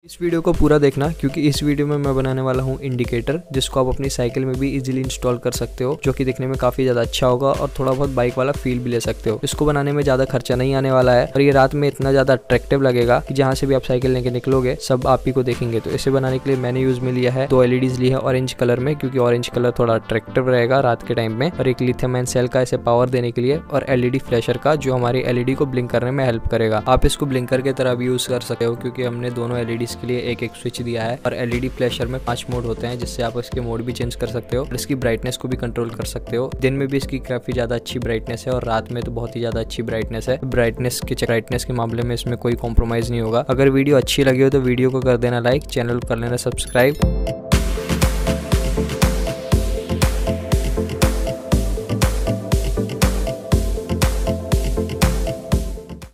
इस वीडियो को पूरा देखना क्योंकि इस वीडियो में मैं बनाने वाला हूँ इंडिकेटर, जिसको आप अपनी साइकिल में भी इजीली इंस्टॉल कर सकते हो, जो कि दिखने में काफी ज्यादा अच्छा होगा और थोड़ा बहुत बाइक वाला फील भी ले सकते हो। इसको बनाने में ज्यादा खर्चा नहीं आने वाला है और ये रात में इतना ज्यादा अट्रैक्टिव लगेगा कि जहाँ से भी आप साइकिल लेके निकलोगे सब आप ही को देखेंगे। तो इसे बनाने के लिए मैंने यूज में लिया है 2 LEDs ली है ऑरेंज कलर में, क्योंकि ऑरेंज कलर थोड़ा अट्रैक्टिव रहेगा रात के टाइम में, और एक लिथियम आयन सेल का इसे पावर देने के लिए, और LED फ्लैशर का जो हमारी LED को ब्लिंक करने में हेल्प करेगा। आप इसको ब्लिंकर की तरह भी यूज कर सकते हो क्योंकि हमने दोनों LEDs के लिए एक एक स्विच दिया है, और LED फ्लैशर में 5 मोड होते हैं जिससे आप इसके मोड भी चेंज कर सकते हो और इसकी ब्राइटनेस को भी कंट्रोल कर सकते हो। दिन में भी इसकी काफी ज्यादा अच्छी ब्राइटनेस है और रात में तो बहुत ही ज्यादा अच्छी ब्राइटनेस है। ब्राइटनेस के मामले में इसमें कोई कॉम्प्रोमाइज नहीं होगा। अगर वीडियो अच्छी लगी हो तो वीडियो को कर देना लाइक, चैनल को कर लेना सब्सक्राइब।